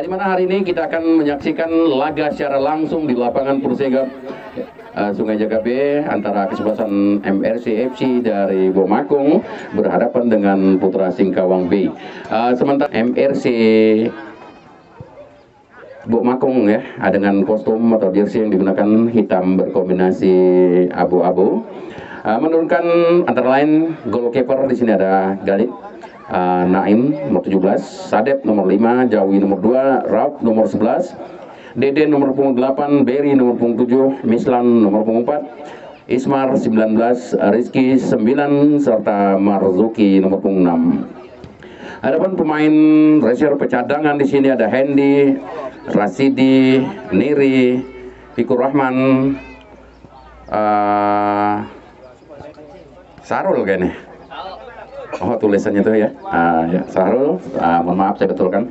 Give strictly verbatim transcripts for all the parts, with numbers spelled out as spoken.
di mana hari ini kita akan menyaksikan laga secara langsung di lapangan Persegap uh, Sungai Jaga B antara kesebelasan M R C F C dari Bomakung berhadapan dengan Putra Singkawang B. Uh, sementara M R C Bomakung ya dengan kostum atau jersey yang digunakan hitam berkombinasi abu-abu. Uh, menurunkan antara lain goalkeeper di sini ada Galid Uh, Naim nomor tujuh belas, Sadep nomor lima, Jawi nomor dua, Raub nomor sebelas, Dede nomor punggung delapan, Berry nomor punggung tujuh, Mislan nomor punggung empat, Ismar sembilan belas, Rizky sembilan, serta Marzuki nomor punggung enam. Adapun pemain reserve cadangan di sini ada Hendy, Rasidi, Niri, Fikur Rahman, uh, Sarul kayaknya. Oh, tulisannya tuh ya, uh, ya Sahrul, uh, mohon maaf saya betulkan.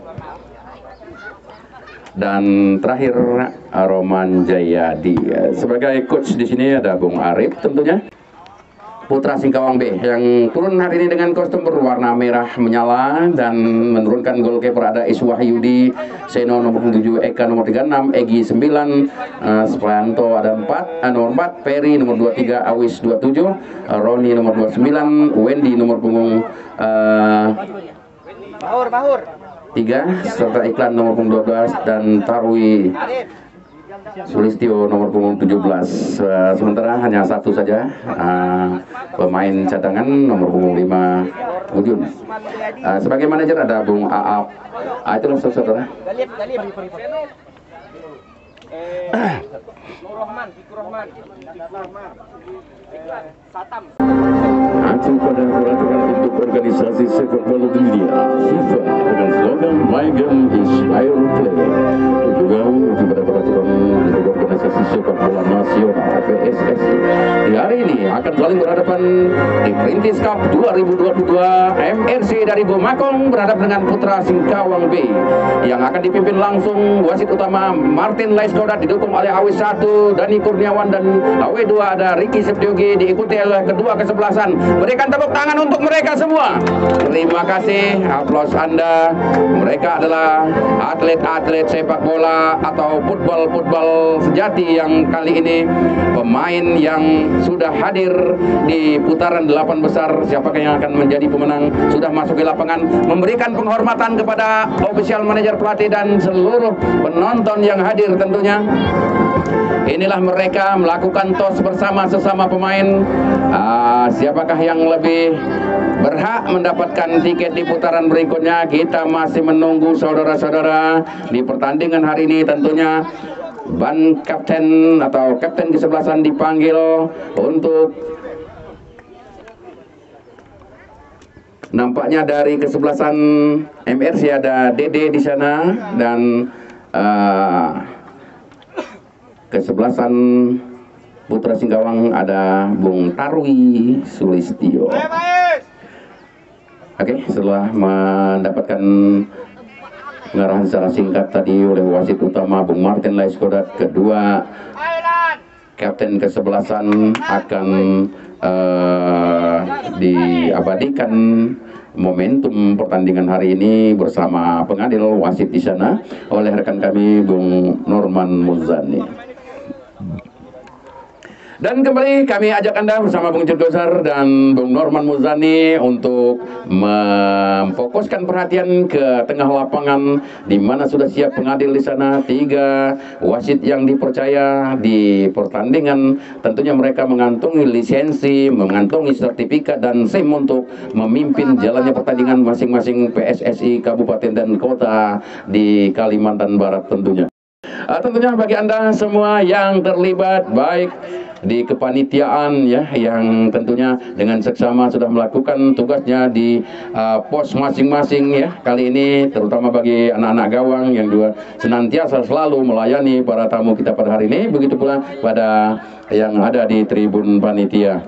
Dan terakhir uh, Roman Jayadi. Sebagai coach di sini ada Bung Arif tentunya. Putra Singkawang B yang turun hari ini dengan kostum berwarna merah menyala dan menurunkan goalkeeper ada Iswahyudi, Seno nomor tujuh, Eka nomor tiga puluh enam, Egi sembilan, uh, Sprianto ada empat, uh, nomor empat, Ferry nomor dua puluh tiga, Awis dua puluh tujuh, uh, Roni nomor dua puluh sembilan, Wendy nomor punggung uh, Bahur, Bahur tiga, serta Iklan nomor punggung dua belas dan Tarwi Sulistio nomor punggung tujuh belas. Uh, sementara hanya satu saja uh, pemain cadangan nomor punggung lima, Ujun. Uh, sebagai manajer ada Bung Aap. Uh, itu langsung saudara. Acu pada peraturan untuk organisasi sepak bola dunia FIFA dengan slogan My Game is Fair Play, juga pada peraturan untuk organisasi sepak bola nasional P S S I. Di hari ini akan saling berhadapan di Perintis Cup dua ribu dua puluh dua. M R C dari Bomakung berhadapan dengan Putra Singkawang B yang akan dipimpin langsung wasit utama Martin Laiskodat, didukung oleh A W satu Dani Kurniawan dan A W dua ada Ricky Septiogi, diikuti oleh kedua kesebelasan. Berikan tepuk tangan untuk mereka semua. Terima kasih aplaus Anda. Mereka adalah atlet-atlet sepak bola atau football-football sejati yang kali ini pemain yang sudah hadir di putaran delapan besar. Siapakah yang akan menjadi pemenang sudah masuk ke lapangan, memberikan penghormatan kepada official manajer, pelatih dan seluruh penonton yang hadir tentunya. Inilah mereka melakukan tos bersama sesama pemain. uh, Siapakah yang lebih berhak mendapatkan tiket di putaran berikutnya? Kita masih menunggu saudara-saudara. Di pertandingan hari ini tentunya ban kapten atau kapten kesebelasan dipanggil untuk, nampaknya dari kesebelasan M R C ada Dede di sana dan uh, kesebelasan Putra Singkawang ada Bung Tarwi Sulistio. Oke, setelah mendapatkan pengarahan secara singkat tadi oleh wasit utama Bung Martin Laiskodat, kedua kapten kesebelasan akan uh, diabadikan momentum pertandingan hari ini bersama pengadil wasit di sana oleh rekan kami Bung Norman Muzani. Dan kembali kami ajak Anda bersama Bung Jodosar dan Bung Norman Muzani untuk memfokuskan perhatian ke tengah lapangan di mana sudah siap pengadil di sana, tiga wasit yang dipercaya di pertandingan. Tentunya mereka mengantongi lisensi, mengantongi sertifikat dan SIM untuk memimpin jalannya pertandingan masing-masing P S S I kabupaten dan kota di Kalimantan Barat tentunya. Uh, tentunya bagi Anda semua yang terlibat baik di kepanitiaan ya, yang tentunya dengan seksama sudah melakukan tugasnya di uh, pos masing-masing ya, kali ini terutama bagi anak-anak gawang yang juga senantiasa selalu melayani para tamu kita pada hari ini, begitu pula pada yang ada di tribun panitia.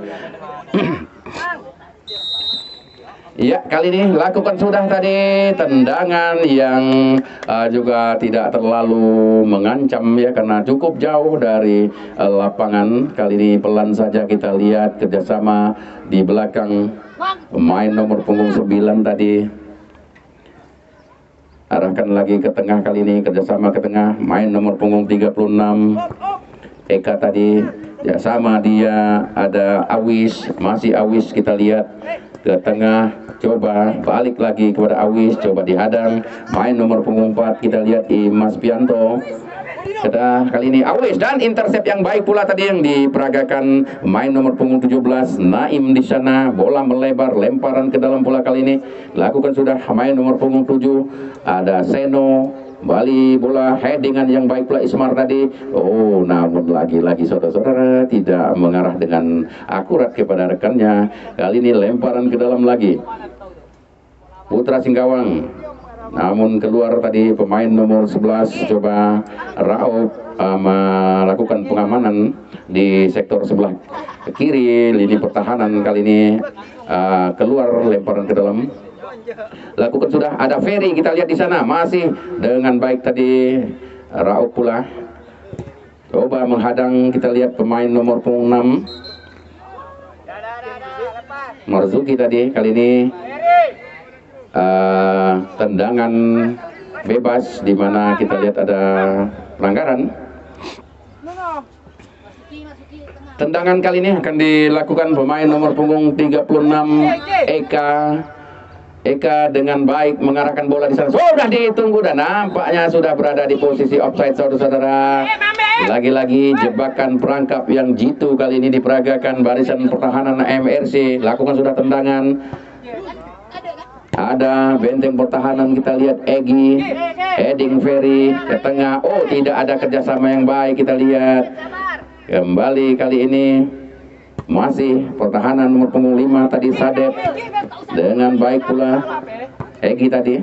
Ya, kali ini lakukan sudah tadi tendangan yang uh, juga tidak terlalu mengancam ya, karena cukup jauh dari uh, lapangan. Kali ini pelan saja kita lihat kerjasama di belakang pemain nomor punggung sembilan tadi. arahkan lagi ke tengah kali ini, kerjasama ke tengah, main nomor punggung tiga puluh enam Eka tadi ya, sama dia ada Awis, masih Awis, kita lihat ke tengah, coba balik lagi kepada Awis, coba dihadang, main nomor punggung empat, kita lihat Imas Pianto. Kita kali ini Awis, dan intercept yang baik pula tadi yang diperagakan main nomor punggung tujuh belas Naim di sana, bola melebar, lemparan ke dalam pula kali ini lakukan sudah main nomor punggung tujuh, ada Seno, Bali bola headingan yang baik pula Ismar tadi. Oh, namun lagi-lagi saudara-saudara tidak mengarah dengan akurat kepada rekannya. Kali ini lemparan ke dalam lagi Putra Singkawang, namun keluar tadi pemain nomor sebelas, coba Raof uh, melakukan pengamanan di sektor sebelah kiri lini pertahanan. Kali ini uh, keluar lemparan ke dalam, lakukan sudah, ada Ferry, kita lihat di sana masih dengan baik tadi Raof pula coba menghadang, kita lihat pemain nomor punggung enam Marzuki tadi. Kali ini uh, tendangan bebas di mana kita lihat ada pelanggaran. Tendangan kali ini akan dilakukan pemain nomor punggung tiga puluh enam Eka. Eka dengan baik mengarahkan bola di sana, sudah ditunggu dan nampaknya sudah berada di posisi offside saudara-saudara. Lagi-lagi jebakan perangkap yang jitu kali ini diperagakan barisan pertahanan M R C. Lakukan sudah tendangan, ada benteng pertahanan, kita lihat Egi, heading Ferry ke tengah. Oh, tidak ada kerjasama yang baik, kita lihat kembali kali ini masih pertahanan nomor punggung lima tadi Sadep dengan baik pula Egi tadi.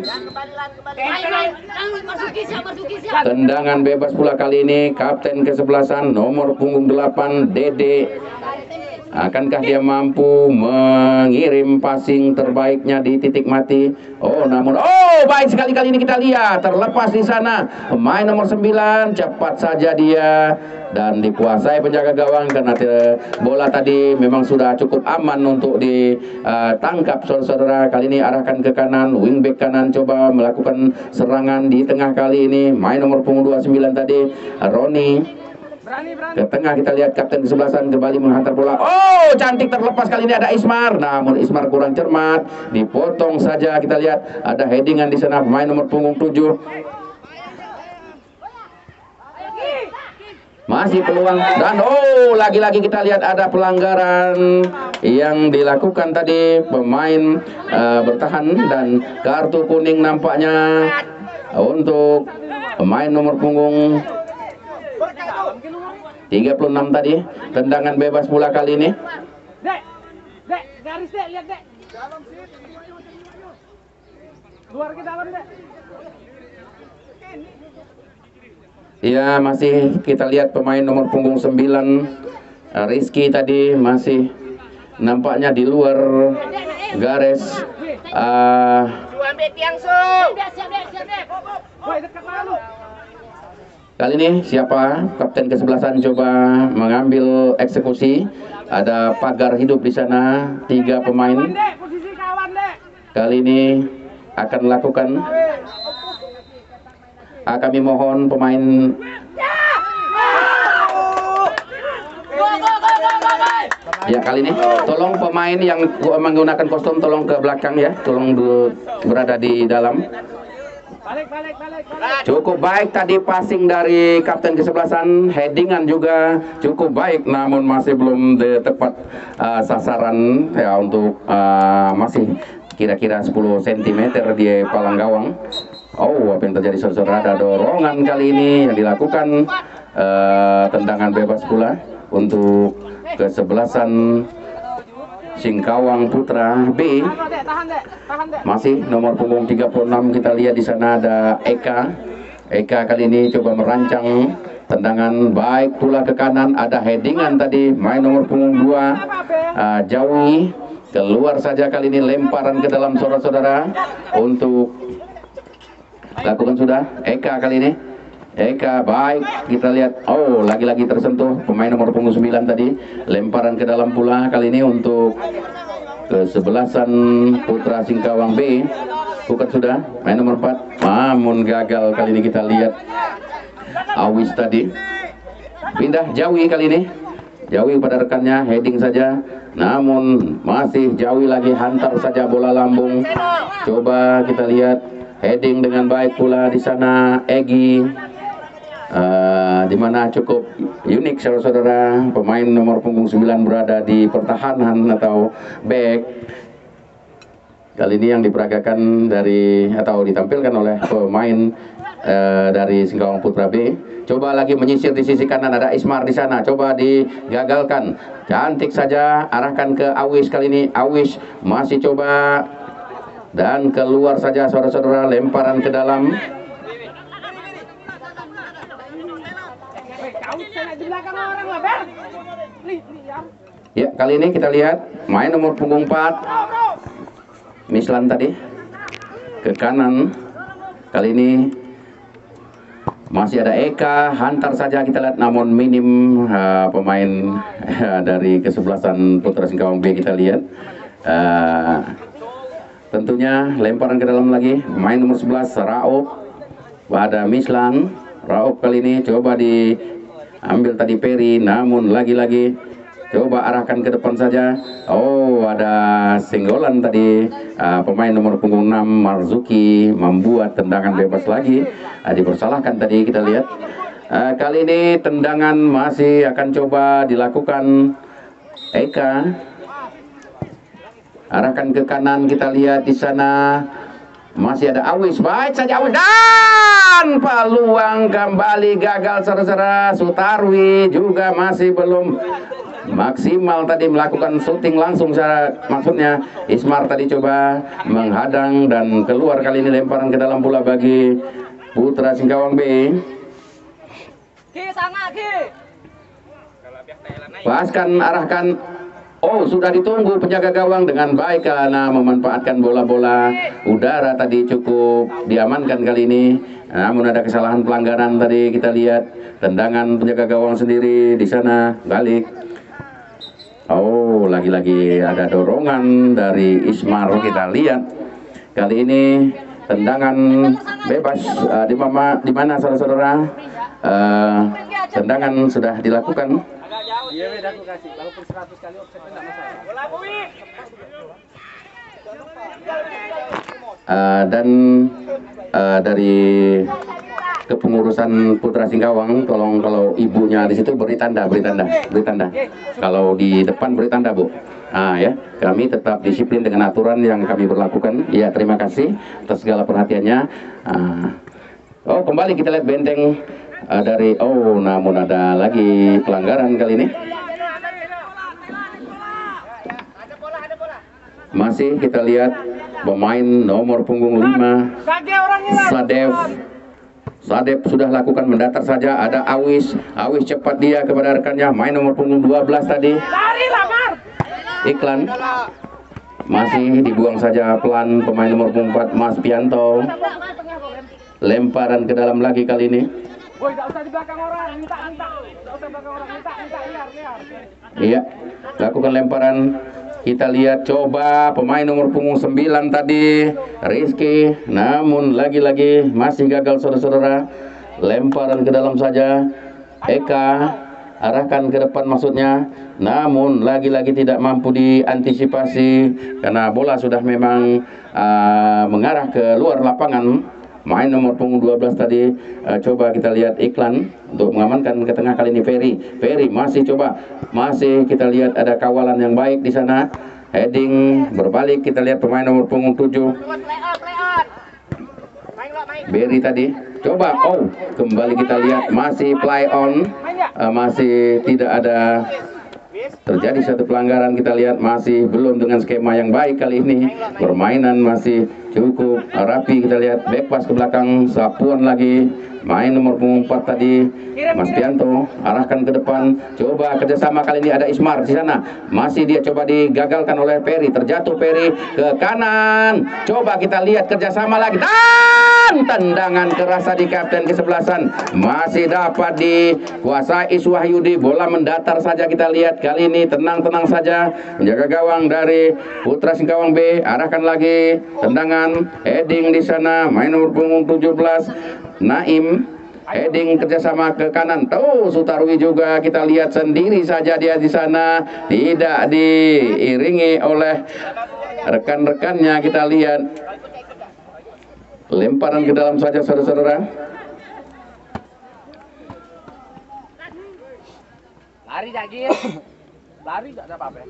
Tendangan bebas pula kali ini kapten kesebelasan nomor punggung delapan Dede. Akankah dia mampu mengirim passing terbaiknya di titik mati? Oh, namun oh, baik sekali kali ini, kita lihat terlepas di sana pemain nomor sembilan, cepat saja dia dan dikuasai penjaga gawang karena bola tadi memang sudah cukup aman untuk ditangkap saudara-saudara. Kali ini arahkan ke kanan, wingback kanan coba melakukan serangan di tengah kali ini main nomor punggung dua puluh sembilan tadi Roni. Ke tengah kita lihat kapten kesebelasan kembali menghantar bola. Oh, cantik, terlepas kali ini ada Ismar. Namun Ismar kurang cermat, dipotong saja. Kita lihat ada headingan di sana pemain nomor punggung tujuh. Masih peluang dan oh, lagi-lagi kita lihat ada pelanggaran yang dilakukan tadi pemain uh, bertahan dan kartu kuning nampaknya untuk pemain nomor punggung tiga puluh enam tadi. Tendangan bebas pula kali ini. Dek, dek, garis dek, lihat dek. Luar ke dalam dek. Ya, masih kita lihat pemain nomor punggung sembilan Rizky tadi masih nampaknya di luar garis. Uh, Kali ini siapa kapten kesebelasan coba mengambil eksekusi. Ada pagar hidup di sana, tiga pemain. Kali ini akan lakukan. Ah, kami mohon pemain. Ya, kali ini tolong pemain yang menggunakan kostum tolong ke belakang ya, tolong berada di dalam. Cukup baik tadi passing dari kapten kesebelasan, headingan juga cukup baik, namun masih belum tepat uh, sasaran ya untuk uh, masih kira-kira sepuluh sentimeter di palang gawang. Oh, apa yang terjadi saudara? Ada dorongan kali ini yang dilakukan, uh, tendangan bebas pula untuk kesebelasan Singkawang Putra B. Masih nomor punggung tiga puluh enam, kita lihat di sana ada Eka. Eka kali ini coba merancang tendangan baik pula ke kanan, ada headingan tadi main nomor punggung dua uh, Jawi. Keluar saja kali ini, lemparan ke dalam saudara-saudara untuk lakukan sudah Eka kali ini. Eka baik, kita lihat, oh lagi-lagi tersentuh pemain nomor punggung sembilan tadi, lemparan ke dalam pula kali ini untuk kesebelasan Putra Singkawang B. bukan sudah main nomor empat, namun gagal kali ini. Kita lihat Awis tadi pindah Jawi kali ini, Jawi pada rekannya, heading saja, namun masih Jawi lagi, hantar saja bola lambung. Coba kita lihat heading dengan baik pula di sana Egi, uh, di mana cukup unik saudara-saudara, pemain nomor punggung sembilan berada di pertahanan atau back. Kali ini yang diperagakan dari atau ditampilkan oleh pemain uh, dari Singkawang Putra B. Coba lagi menyisir di sisi kanan, ada Ismar di sana, coba digagalkan. Cantik saja, arahkan ke Awis kali ini. Awis masih coba dan keluar saja saudara-saudara, lemparan ke dalam. Ya, kali ini kita lihat main nomor punggung empat Mislan tadi ke kanan. Kali ini masih ada Eka, hantar saja kita lihat, namun minim uh, pemain uh, dari kesebelasan Putra Singkawang B. Kita lihat uh, tentunya lemparan ke dalam lagi, main nomor sebelas Raof pada Mislan. Raof kali ini coba diambil tadi Peri, namun lagi-lagi coba arahkan ke depan saja. Oh, ada senggolan tadi, uh, pemain nomor punggung enam Marzuki membuat tendangan bebas lagi, uh, dipersalahkan tadi. Kita lihat uh, kali ini tendangan masih akan coba dilakukan Eka, arahkan ke kanan. Kita lihat di sana masih ada Awis, baik saja Awis, dan peluang kembali gagal saudara-saudara. Sutarwi juga masih belum maksimal tadi melakukan syuting langsung, secara maksudnya Ismar tadi coba menghadang dan keluar. Kali ini lemparan ke dalam pula bagi Putra Singkawang B. Paskan arahkan. Oh, sudah ditunggu penjaga gawang dengan baik karena memanfaatkan bola-bola udara tadi, cukup diamankan kali ini. Namun ada kesalahan pelanggaran tadi. Kita lihat tendangan penjaga gawang sendiri di sana, balik. Oh, lagi-lagi ada dorongan dari Ismar. Kita lihat kali ini tendangan bebas uh, di mama di mana saudara-saudara, uh, tendangan sudah dilakukan. Uh, dan uh, dari kepengurusan Putra Singkawang, tolong kalau ibunya di situ beri tanda, beri tanda, beri tanda. Kalau di depan beri tanda, Bu. Ah ya, kami tetap disiplin dengan aturan yang kami berlakukan. Ya, terima kasih atas segala perhatiannya. Ah. Oh, kembali kita lihat benteng uh, dari. Oh, namun ada lagi pelanggaran kali ini. Masih kita lihat pemain nomor punggung lima Sadev. Sadep sudah lakukan mendatar saja, ada Awis. Awis cepat dia kepada rekannya, main nomor punggung dua belas tadi Iklan. Masih dibuang saja pelan pemain nomor punggung empat Mas Pianto. Lemparan ke dalam lagi kali ini. Iya, lakukan lemparan. Kita lihat coba pemain nomor punggung sembilan tadi Rizky, namun lagi-lagi masih gagal saudara-saudara. Lemparan ke dalam saja Eka, arahkan ke depan maksudnya, namun lagi-lagi tidak mampu diantisipasi karena bola sudah memang uh, mengarah ke luar lapangan. Main nomor punggung dua belas tadi, uh, coba kita lihat Iklan untuk mengamankan ke tengah kali ini Ferry. Ferry masih coba, masih kita lihat ada kawalan yang baik di sana. Heading berbalik, kita lihat pemain nomor punggung tujuh Berry tadi. Coba, oh kembali kita lihat masih play on, uh, masih tidak ada terjadi satu pelanggaran. Kita lihat masih belum dengan skema yang baik kali ini. Permainan masih cukup rapi. Kita lihat back pass ke belakang, sapuan lagi main nomor punggung empat tadi Mas Pianto arahkan ke depan, coba kerjasama kali ini ada Ismar di sana, masih dia coba digagalkan oleh Peri, terjatuh Peri ke kanan, coba kita lihat kerjasama lagi dan tendangan keras di kapten kesebelasan masih dapat dikuasai Iswahyudi, bola mendatar saja kita lihat kali ini, tenang-tenang saja menjaga gawang dari Putra Singkawang B, arahkan lagi tendangan heading di sana main nomor punggung tujuh belas Naim, heading kerjasama ke kanan. Tuh Sutarwi juga kita lihat sendiri saja dia di sana, tidak diiringi oleh rekan-rekannya. Kita lihat lemparan ke dalam saja saudara-saudara. Lari lagi, lari tidak ada apa-apa.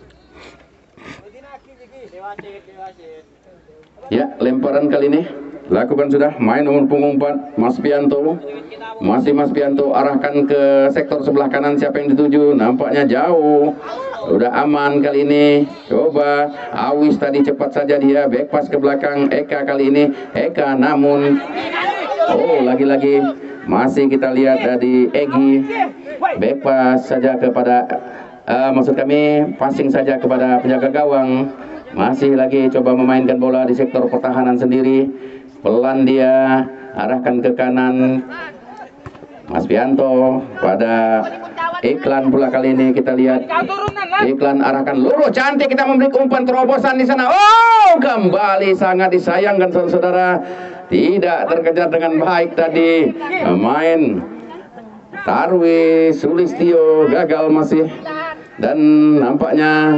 Ya, lemparan kali ini lakukan sudah main nomor punggung empat Mas Pianto, masih Mas Pianto arahkan ke sektor sebelah kanan, siapa yang dituju nampaknya jauh, udah aman kali ini. Coba Awis tadi cepat saja dia back pass ke belakang Eka kali ini, Eka namun oh lagi-lagi masih kita lihat dari Egi back pass saja kepada uh, maksud kami passing saja kepada penjaga gawang. Masih lagi coba memainkan bola di sektor pertahanan sendiri. Pelan dia arahkan ke kanan Mas Pianto pada Iklan pula kali ini kita lihat Iklan arahkan lurus cantik, kita memberi umpan terobosan di sana. Oh kembali sangat disayangkan saudara-saudara, tidak terkejar dengan baik tadi main Tarwi Sulistio gagal masih, dan nampaknya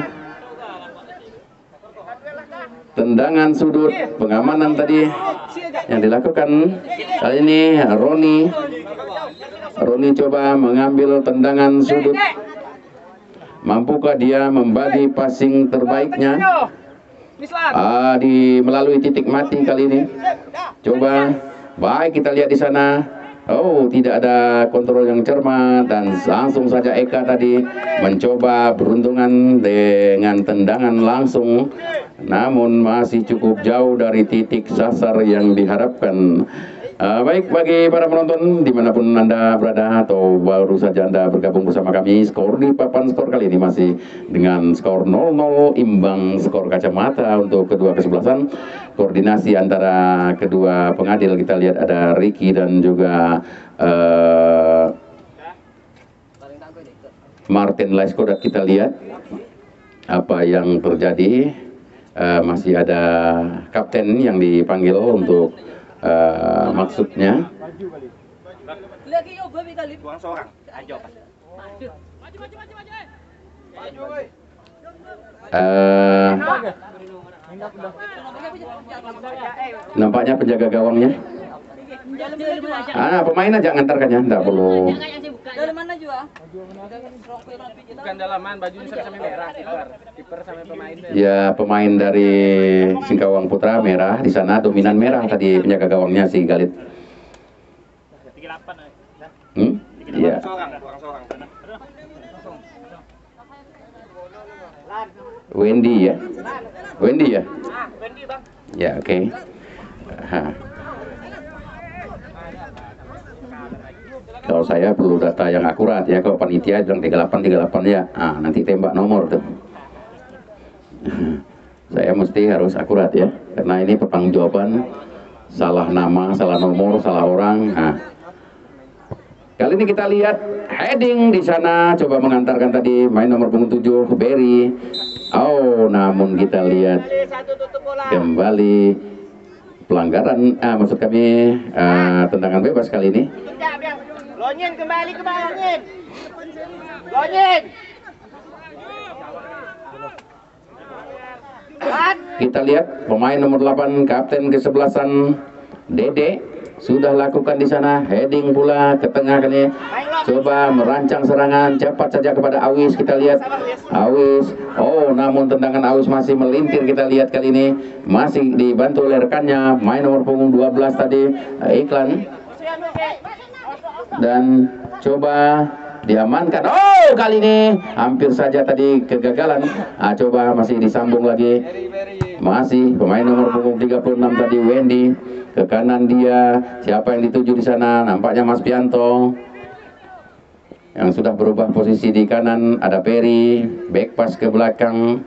tendangan sudut pengamanan tadi yang dilakukan kali ini Roni Roni coba mengambil tendangan sudut, mampukah dia membagi passing terbaiknya ah, di melalui titik mati kali ini. Coba baik kita lihat di sana. Oh tidak ada kontrol yang cermat dan langsung saja Eka tadi mencoba beruntungan dengan tendangan langsung, namun masih cukup jauh dari titik sasar yang diharapkan. Uh, baik bagi para penonton dimanapun Anda berada atau baru saja Anda bergabung bersama kami, skor di papan skor kali ini masih dengan skor nol nol imbang skor kacamata untuk kedua kesebelasan. Koordinasi antara kedua pengadil kita lihat ada Ricky dan juga uh, Martin Laiskodat. Kita lihat apa yang terjadi. Uh, masih ada kapten yang dipanggil untuk Uh, maksudnya uh, nampaknya penjaga gawangnya ah pemain aja ngantarkannya, tidak perlu. Bukan dalaman, bajunya sampai merah, kiper sampai pemain. Ya pemain dari Singkawang Putra merah di sana, dominan merah tadi penjaga gawangnya si Galit. Hmm? Iya. Wendy ya, Wendy ya. Ya oke. Okay. Kalau saya perlu data yang akurat ya, kalau panitia bilang tiga delapan tiga delapan ya, ah, nanti tembak nomor tuh. Saya mesti harus akurat ya, karena ini pertanggungjawaban, salah nama, salah nomor, salah orang. Nah, kali ini kita lihat heading di sana, coba mengantarkan tadi main nomor punggung tujuh Berry. Oh, namun kita lihat kembali pelanggaran, ah, maksud kami ah, tendangan bebas kali ini. Lonyin kembali ke Lonyin. Lonyin. Kita lihat pemain nomor delapan kapten kesebelasan Dede sudah lakukan di sana heading pula ke tengah kali. Coba merancang serangan cepat saja kepada Awis. Kita lihat Awis. Oh, namun tendangan Awis masih melintir. Kita lihat kali ini masih dibantu oleh rekannya main nomor punggung dua belas tadi Iklan. Dan coba diamankan. Oh kali ini hampir saja tadi kegagalan. Ah, coba masih disambung lagi. Masih pemain nomor punggung tiga puluh enam tadi Wendy, ke kanan dia. Siapa yang dituju di sana? Nampaknya Mas Pianto yang sudah berubah posisi di kanan. Ada Peri, back pass ke belakang.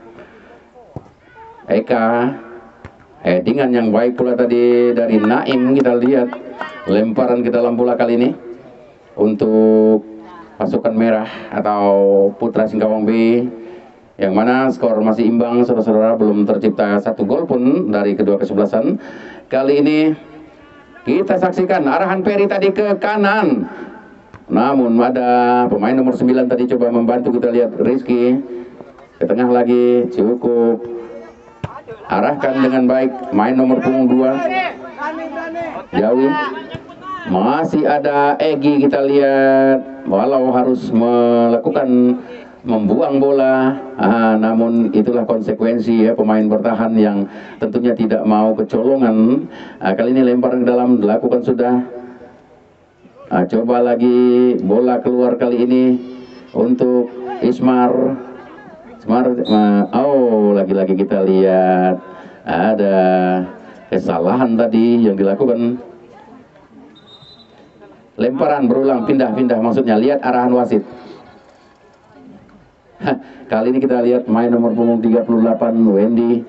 Eka, headingan yang baik pula tadi dari Naim. Kita lihat lemparan ke dalam bola kali ini untuk pasukan merah atau Putra Singkawang B, yang mana skor masih imbang, saudara-saudara. Belum tercipta satu gol pun dari kedua kesebelasan. Kali ini kita saksikan arahan Peri tadi ke kanan, namun ada pemain nomor sembilan tadi coba membantu. Kita lihat Rizky ke tengah lagi, cukup arahkan dengan baik. Main nomor punggung dua jauh, masih ada Egi. Kita lihat walau harus melakukan membuang bola, ah, namun itulah konsekuensi ya pemain bertahan yang tentunya tidak mau kecolongan. Ah, kali ini lemparan ke dalam dilakukan sudah. Ah, coba lagi bola keluar kali ini untuk Ismar. Ismar, ah, oh lagi-lagi kita lihat ada kesalahan tadi yang dilakukan. Lemparan berulang, pindah-pindah maksudnya. Lihat arahan wasit. Kali ini kita lihat main nomor punggung tiga puluh delapan Wendy.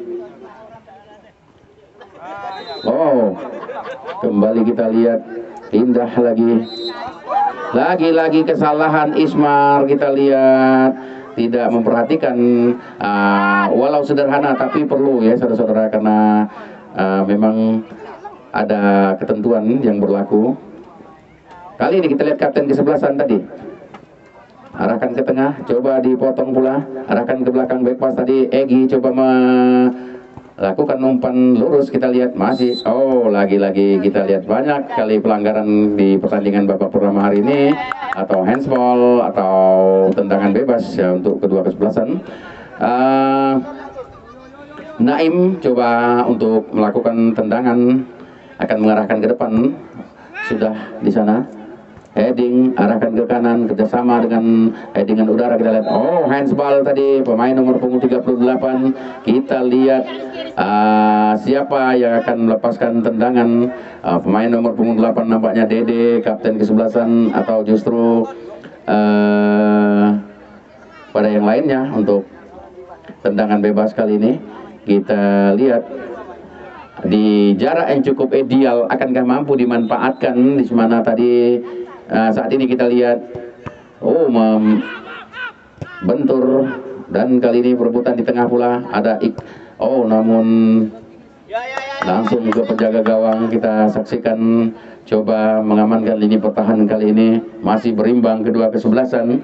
Oh, kembali kita lihat pindah lagi. Lagi-lagi kesalahan Ismar. Kita lihat tidak memperhatikan, uh, walau sederhana tapi perlu ya saudara-saudara, karena uh, memang ada ketentuan yang berlaku. Kali ini kita lihat kapten kesebelasan tadi arahkan ke tengah, coba dipotong pula, arahkan ke belakang back pass tadi. Egi coba melakukan umpan lurus. Kita lihat masih, oh lagi-lagi kita lihat banyak kali pelanggaran di pertandingan babak pertama hari ini, atau handsball atau tendangan bebas ya untuk kedua kesebelasan. uh, Naim coba untuk melakukan tendangan, akan mengarahkan ke depan, sudah di sana. Heading, arahkan ke kanan, kerjasama dengan headingan udara. Kita lihat, oh handsball tadi pemain nomor punggung tiga puluh delapan. Kita lihat uh, siapa yang akan melepaskan tendangan. uh, Pemain nomor punggung delapan nampaknya Dede, kapten kesebelasan, atau justru uh, pada yang lainnya untuk tendangan bebas kali ini. Kita lihat di jarak yang cukup ideal, akankah mampu dimanfaatkan di mana tadi. Nah, saat ini kita lihat, oh membentur, dan kali ini perebutan di tengah pula ada ik, oh namun langsung ke penjaga gawang. Kita saksikan coba mengamankan lini pertahanan kali ini, masih berimbang kedua kesebelasan.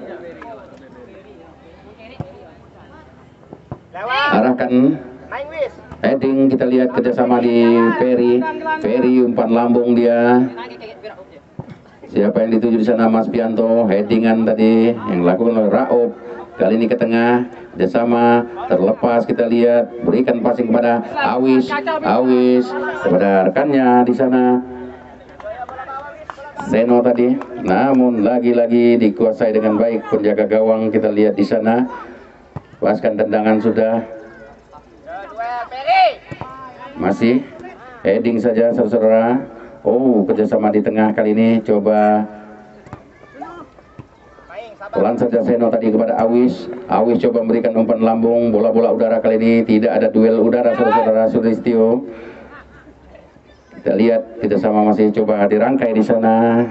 Arahkan heading, kita lihat kerjasama di Ferry. Ferry umpan lambung dia. Siapa yang dituju di sana? Mas Pianto. Headingan tadi yang dilakukan oleh Raob. Kali ini ke tengah, kerjasama terlepas. Kita lihat berikan passing kepada Awis. Awis kepada rekannya di sana, Seno tadi. Namun lagi-lagi dikuasai dengan baik penjaga gawang. Kita lihat di sana, lepaskan tendangan sudah. Masih heading saja saudara. Oh, kerjasama di tengah kali ini, coba pelan saja Seno tadi kepada Awis. Awis coba memberikan umpan lambung, bola-bola udara kali ini. Tidak ada duel udara saudara-saudara Sulistyo. Kita lihat kerjasama masih coba dirangkai di sana.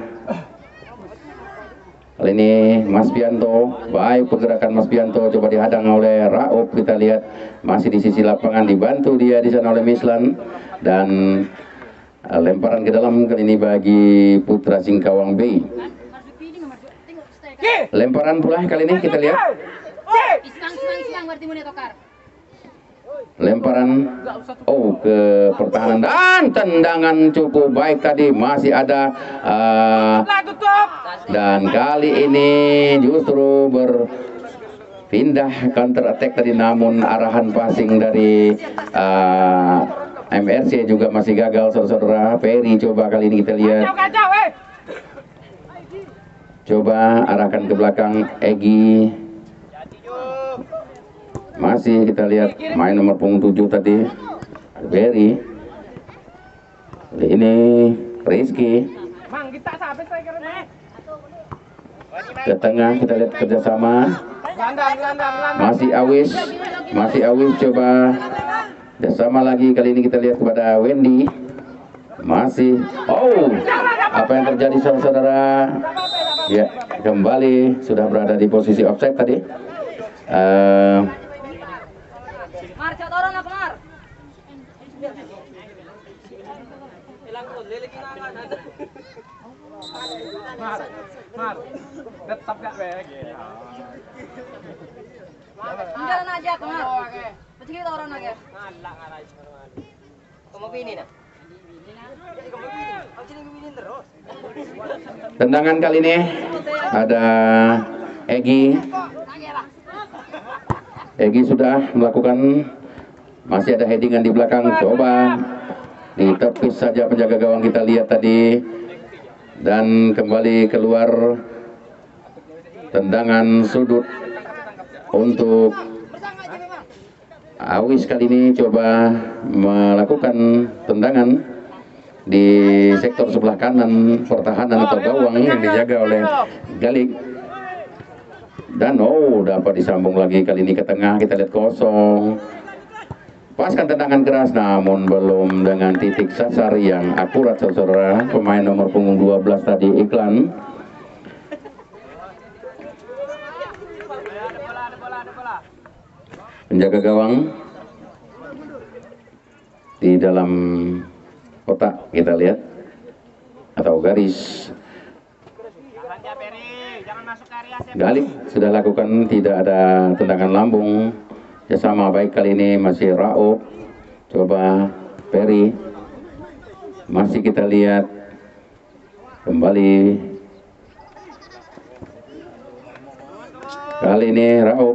Kali ini Mas Pianto, baik pergerakan Mas Pianto, coba dihadang oleh Raob. Kita lihat masih di sisi lapangan, dibantu dia di sana oleh Mislan, dan lemparan ke dalam kali ini bagi Putra Singkawang B. Lemparan pula kali ini kita lihat. Lemparan, oh ke pertahanan, dan tendangan cukup baik tadi. Masih ada uh, dan kali ini justru berpindah counter attack tadi, namun arahan passing dari uh, M R C juga masih gagal saudara-saudara. Ferry coba kali ini kita lihat, coba arahkan ke belakang Egi. Masih kita lihat main nomor punggung tujuh tadi, Berry. Ini Rizky. Ke tengah kita lihat kerjasama. Masih Awis, masih Awis coba kerjasama lagi. Kali ini kita lihat kepada Wendy. Masih, oh, apa yang terjadi saudara-saudara? Ya, kembali sudah berada di posisi offside tadi. Uh, Mar, Mar, tetap gak baik. Jalan aja, Mar. Pergi orang aja. Kamu pilih nak? Tendangan kali ini ada Egi. Egi sudah melakukan, masih ada headingan di belakang, coba ditepis saja penjaga gawang kita lihat tadi, dan kembali keluar tendangan sudut untuk Awis. Kali ini coba melakukan tendangan di sektor sebelah kanan pertahanan atau gawang yang dijaga oleh Galik, dan oh, dapat disambung lagi kali ini ke tengah. Kita lihat kosong, paskan tendangan keras namun belum dengan titik sasar yang akurat saudara. Pemain nomor punggung dua belas tadi Iklan. Penjaga gawang di dalam kotak kita lihat atau garis. Galik sudah lakukan, tidak ada tendangan lambung. Ya sama baik kali ini masih Raob, coba Perry, masih kita lihat kembali kali ini Raob,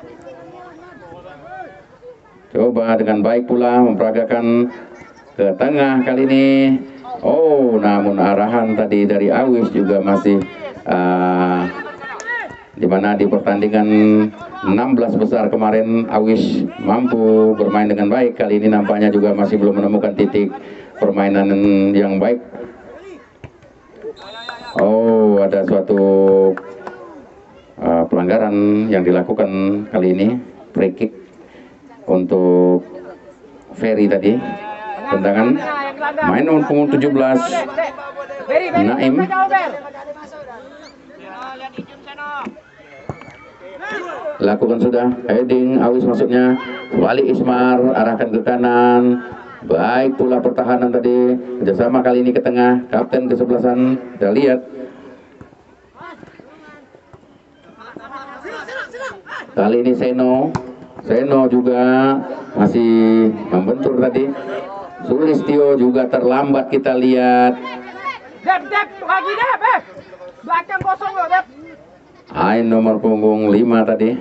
coba dengan baik pula memperagakan ke tengah kali ini. Oh, namun arahan tadi dari Awis juga masih uh, dimana di pertandingan enam belas besar kemarin Awis mampu bermain dengan baik. Kali ini nampaknya juga masih belum menemukan titik permainan yang baik. Oh, ada suatu uh, pelanggaran yang dilakukan kali ini, free kick untuk Ferry tadi. Tendangan main nomor punggung tujuh belas Naim. Lakukan sudah heading, Awis masuknya, balik Ismar, arahkan ke kanan, baik pula pertahanan tadi, kerjasama kali ini ke tengah, kapten kesebelasan, kita lihat kali ini Seno, Seno juga masih membentur tadi, Sulistyo juga terlambat kita lihat. Dep, Dep, lagi Dep, eh, belakang kosong loh Dep. Ain nomor punggung lima tadi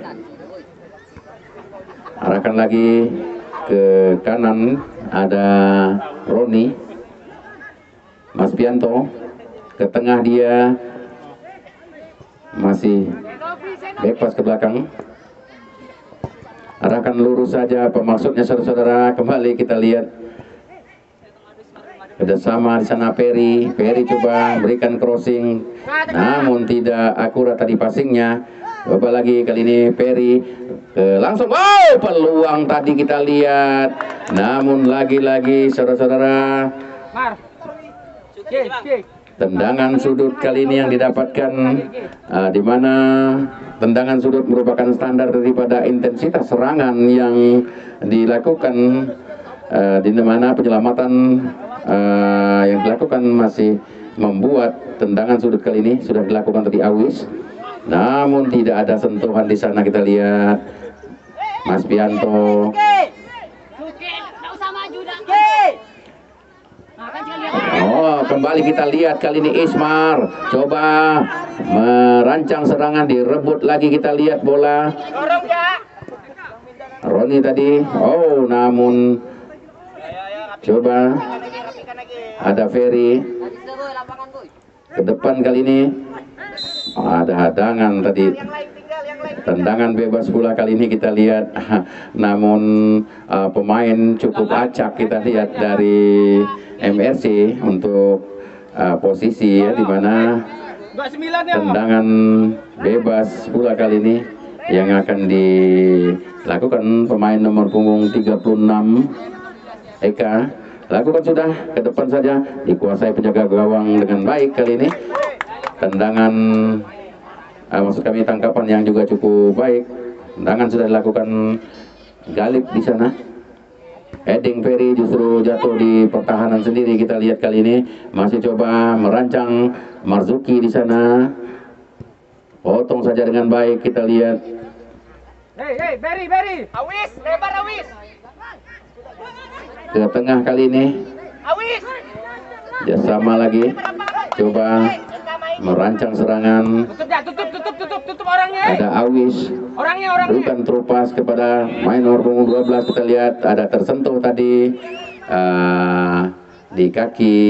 arahkan lagi ke kanan, ada Roni, Mas Pianto ke tengah, dia masih bebas ke belakang, arahkan lurus saja pemaksudnya saudara-saudara. Kembali kita lihat kerjasama di sana Perry, Perry coba berikan crossing, namun tidak akurat tadi passingnya. Coba lagi kali ini Perry ke langsung, wow, peluang tadi kita lihat, namun lagi-lagi saudara-saudara tendangan sudut kali ini yang didapatkan, uh, di mana tendangan sudut merupakan standar daripada intensitas serangan yang dilakukan, uh, di mana penyelamatan Uh, yang dilakukan masih membuat tendangan sudut kali ini sudah dilakukan tadi Awis, namun tidak ada sentuhan di sana. Kita lihat Mas Pianto. Oh, kembali kita lihat kali ini Ismar coba merancang serangan, direbut lagi, kita lihat bola Roni tadi. Oh, namun coba ada Ferry ke depan kali ini, ada hadangan tadi Tendangan bebas bola kali ini kita lihat, namun uh, pemain cukup acak kita lihat dari M R C untuk uh, posisi ya, di mana tendangan bebas bola kali ini yang akan dilakukan pemain nomor punggung tiga puluh enam Eka. Lakukan sudah ke depan saja, dikuasai penjaga gawang dengan baik kali ini. Tendangan uh, maksud kami tangkapan yang juga cukup baik. Tendangan sudah dilakukan Galib di sana. Heading Ferry justru jatuh di pertahanan sendiri. Kita lihat kali ini masih coba merancang Marzuki di sana. Potong saja dengan baik, kita lihat. Hei, hei, Berry, Berry. Awis, lebar Awis. Ke tengah kali ini. Awis. Ya sama lagi. Coba merancang serangan. Tutup ya, tutup, tutup, tutup, tutup orangnya. Ada Awis. Orangnya, orangnya. Berikan terupas kepada main nomor punggung dua belas. Kita lihat ada tersentuh tadi uh, di kaki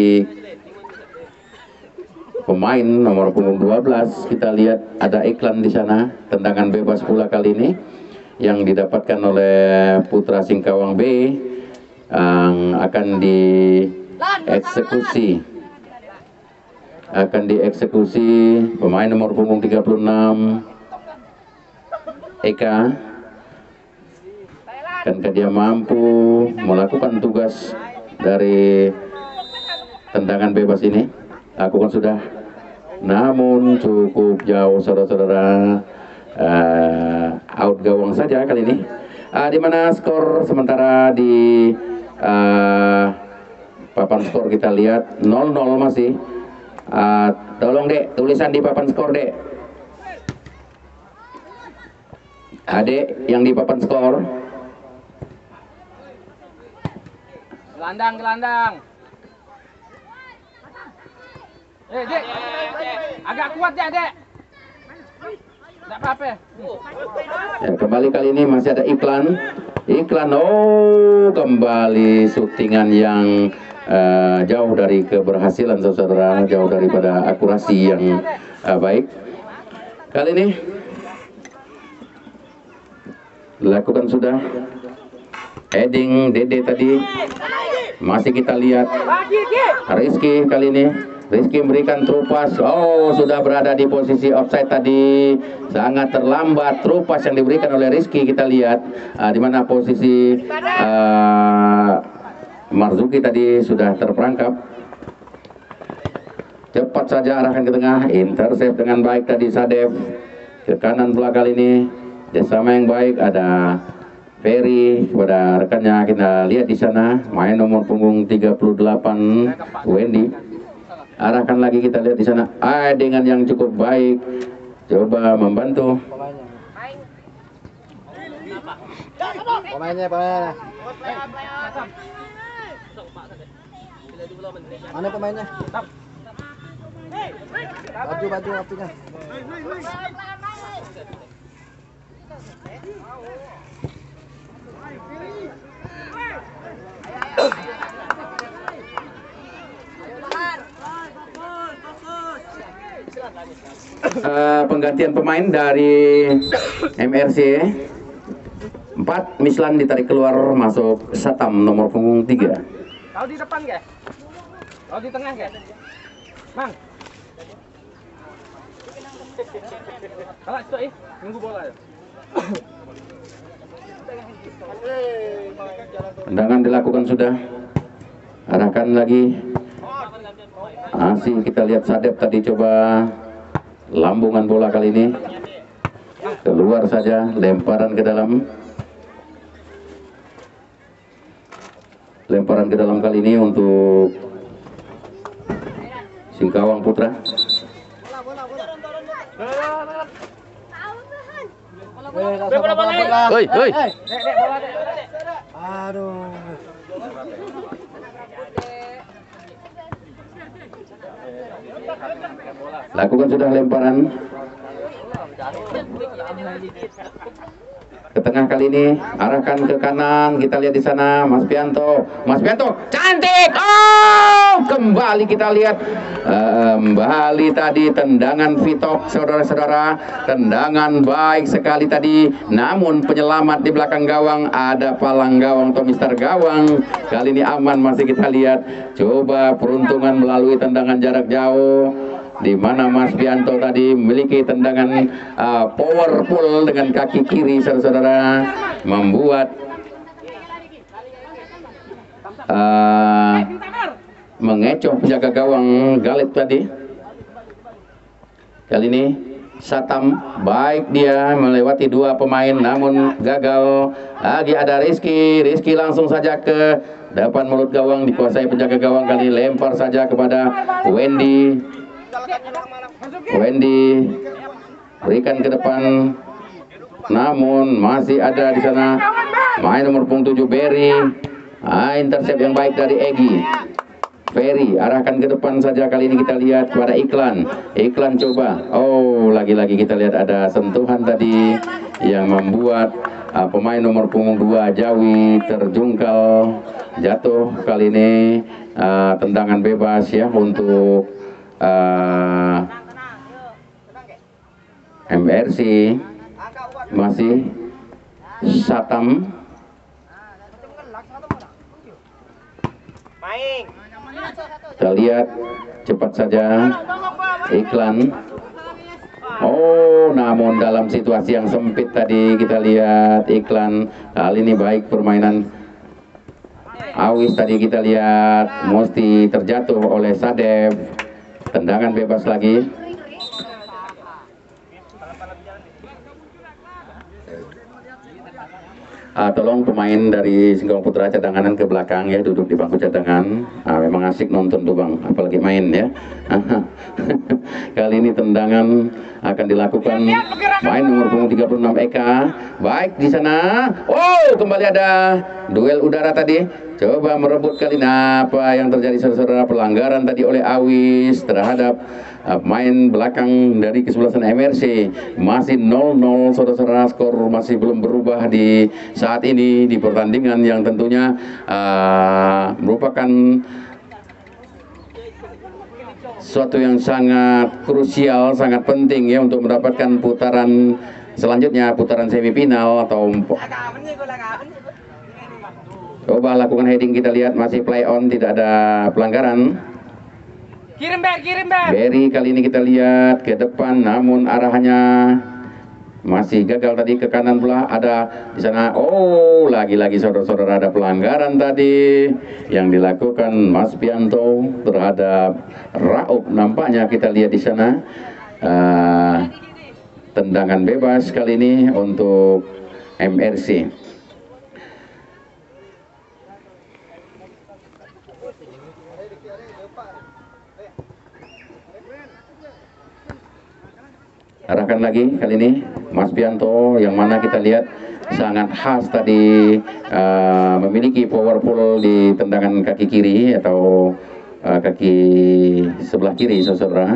pemain nomor punggung dua belas. Kita lihat ada iklan di sana. Tendangan bebas pula kali ini yang didapatkan oleh Putra Singkawang B yang akan dieksekusi. Akan dieksekusi pemain nomor punggung tiga puluh enam Eka. Akankah dia mampu melakukan tugas dari tendangan bebas ini? Lakukan sudah, namun cukup jauh saudara-saudara. Uh, out gawang saja kali ini. Uh, di mana skor sementara di uh, papan skor kita lihat nol nol masih. Uh, tolong Dek, tulisan di papan skor Dek. Adek yang di papan skor. Gelandang, gelandang. Eh, Dek. Agak kuat ya, Dek. Tidak apa-apa. Ya, kembali kali ini masih ada iklan. Iklan, oh kembali syutingan yang uh, jauh dari keberhasilan saudara, jauh daripada akurasi yang uh, baik. Kali ini lakukan sudah heading Dede tadi. Masih kita lihat Rizky kali ini. Rizky memberikan terupas. Oh, sudah berada di posisi offside tadi. Sangat terlambat terupas yang diberikan oleh Rizky. Kita lihat uh, di mana posisi uh, Marzuki tadi sudah terperangkap. Cepat saja arahkan ke tengah. Intercept dengan baik tadi Sadef. Ke kanan pula kali ini. Bersama yang baik ada Ferry kepada rekannya. Kita lihat di sana main nomor punggung tiga puluh delapan Wendy. Arahkan lagi, kita lihat di sana. Ah, dengan yang cukup baik, coba membantu. Pemainnya, pemainnya. Mana pemainnya? Baju, baju, waktunya. Uh, penggantian pemain dari M R C. Empat, Mislan ditarik keluar, masuk Satam nomor punggung tiga. Kau di depan guys, kau di tengah guys, Mang. Kalau itu eh nunggu bola ya. Tendangan dilakukan sudah. Arahkan lagi. Masih kita lihat Sadep tadi coba lambungan bola kali ini keluar saja, lemparan ke dalam. Lemparan ke dalam kali ini untuk Singkawang Putra. Hei, hei. Aduh. Lakukan sudah lemparan. ke tengah kali ini, arahkan ke kanan. Kita lihat di sana Mas Pianto, Mas Pianto cantik. Oh, kembali kita lihat uh, kembali tadi tendangan Vitok, saudara-saudara, tendangan baik sekali tadi. Namun penyelamat di belakang gawang ada palang gawang atau mister gawang. Kali ini aman, masih kita lihat. Coba peruntungan melalui tendangan jarak jauh, di mana Mas Pianto tadi memiliki tendangan uh, powerful dengan kaki kiri, saudara-saudara, membuat uh, mengecoh penjaga gawang Galip tadi. Kali ini Satam baik, dia melewati dua pemain namun gagal. Lagi ada Rizky, Rizky langsung saja ke depan mulut gawang, dikuasai penjaga gawang. Kali ini lempar saja kepada Wendy. Wendy berikan ke depan, namun masih ada di sana main nomor punggung tujuh Berry. Ah, intercept yang baik dari Egi. Ferry arahkan ke depan saja. Kali ini kita lihat kepada Iklan. Iklan coba. Oh, lagi-lagi kita lihat ada sentuhan tadi yang membuat uh, pemain nomor punggung dua Jawi terjungkal jatuh. Kali ini uh, tendangan bebas ya untuk uh, M R C. Masih Satam. Kita lihat cepat saja Iklan. Oh, namun dalam situasi yang sempit tadi kita lihat Iklan. Kali ini baik permainan Awis tadi kita lihat mesti terjatuh oleh Sadef. Tendangan bebas lagi. Uh, tolong pemain dari Singkawang Putra cadangan ke belakang ya, duduk di bangku cadangan. Uh, memang asik nonton tuh bang, apalagi main ya. Kali ini tendangan akan dilakukan main nomor punggung tiga puluh enam Eka. Baik di sana. Oh, kembali ada duel udara tadi. Coba merebut kali ini. Apa yang terjadi, saudara-saudara? Pelanggaran tadi oleh Awis terhadap uh, main belakang dari kesebelasan M R C. Masih nol nol, saudara-saudara. Skor masih belum berubah di saat ini di pertandingan yang tentunya uh, merupakan suatu yang sangat krusial, sangat penting ya untuk mendapatkan putaran selanjutnya, putaran semifinal atau coba lakukan heading. Kita lihat masih play on, tidak ada pelanggaran. Kirim back, kirim back. Berry kali ini kita lihat ke depan, namun arahannya masih gagal tadi ke kanan pula. Ada di sana. Oh, lagi-lagi saudara-saudara ada pelanggaran tadi yang dilakukan Mas Pianto terhadap Raub. Nampaknya kita lihat di sana uh, tendangan bebas kali ini untuk M R C. Arahkan lagi kali ini Mas Pianto, yang mana kita lihat sangat khas tadi, uh, memiliki powerful di tendangan kaki kiri atau uh, kaki sebelah kiri, saudara.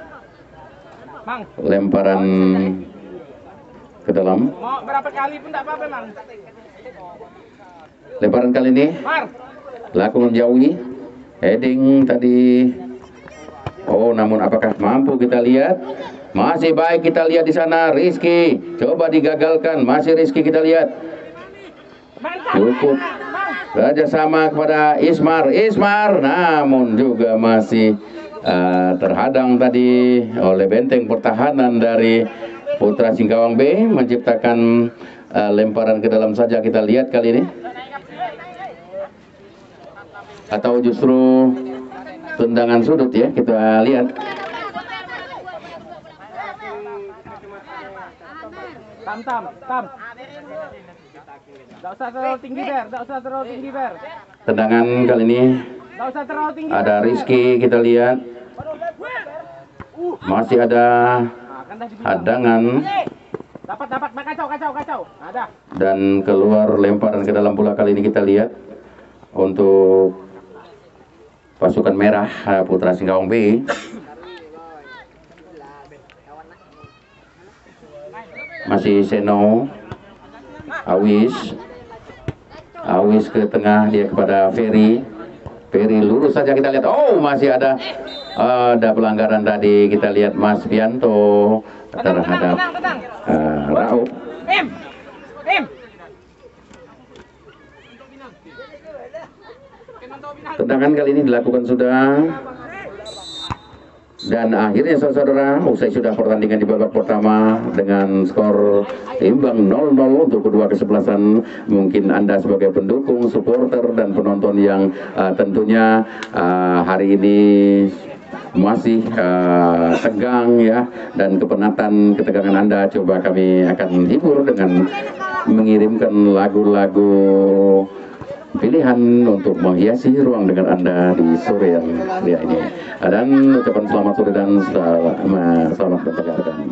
Lemparan ke dalam. Mau berapa kali pun tak apa-apa, Mang. Lemparan kali ini lakukan jauhi heading tadi. Oh, namun apakah mampu? Kita lihat. Masih baik, kita lihat di sana Rizky, coba digagalkan. Masih Rizky kita lihat. Cukup saja sama kepada Ismar. Ismar namun juga masih uh, terhadang tadi oleh benteng pertahanan dari Putra Singkawang B, menciptakan uh, lemparan ke dalam saja. Kita lihat kali ini. Atau justru tendangan sudut ya, kita lihat. Tam, tam, tam. Tidak usah terlalu tinggi, Ber. Tidak usah terlalu tinggi, Ber. Tendangan kali ini Tidak usah terlalu tinggi. ada Rizky, kita lihat. Masih ada hadangan. Dapat, dapat. Kacau, kacau, kacau. Ada. Dan keluar lemparan ke dalam pula kali ini kita lihat untuk pasukan merah Putra Singkawang B. Masih Seno. Awis. Awis ke tengah, dia kepada Ferry. Ferry lurus saja, kita lihat. Oh, masih ada ada pelanggaran tadi. Kita lihat Mas Bianto terhadap uh, Rauf. Tendangan kali ini dilakukan sudah. Dan akhirnya saudara, usai sudah pertandingan di babak pertama dengan skor imbang nol nol untuk kedua kesebelasan, mungkin Anda sebagai pendukung, supporter dan penonton yang uh, tentunya uh, hari ini masih uh, tegang ya, dan kepenatan ketegangan Anda coba kami akan hibur dengan mengirimkan lagu-lagu pilihan untuk menghiasi ruang dengar Anda di sore yang mulia ini. Dan ucapan selamat sore dan selamat, selamat bertegarkan.